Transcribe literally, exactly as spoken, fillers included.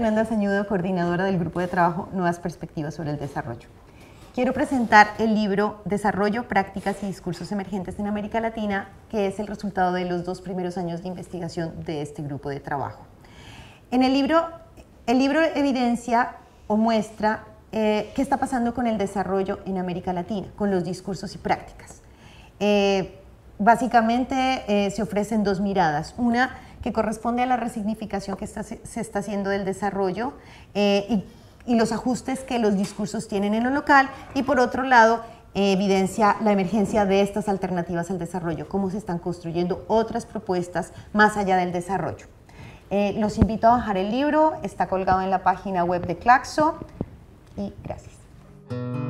Yolanda Sañudo, coordinadora del Grupo de Trabajo Nuevas Perspectivas sobre el Desarrollo. Quiero presentar el libro Desarrollo, Prácticas y Discursos Emergentes en América Latina, que es el resultado de los dos primeros años de investigación de este grupo de trabajo. En el libro, el libro evidencia o muestra eh, qué está pasando con el desarrollo en América Latina, con los discursos y prácticas. Eh, básicamente eh, se ofrecen dos miradas, una que corresponde a la resignificación que está, se está haciendo del desarrollo eh, y, y los ajustes que los discursos tienen en lo local, y por otro lado eh, evidencia la emergencia de estas alternativas al desarrollo, cómo se están construyendo otras propuestas más allá del desarrollo. Eh, los invito a bajar el libro, está colgado en la página web de Claxo y gracias.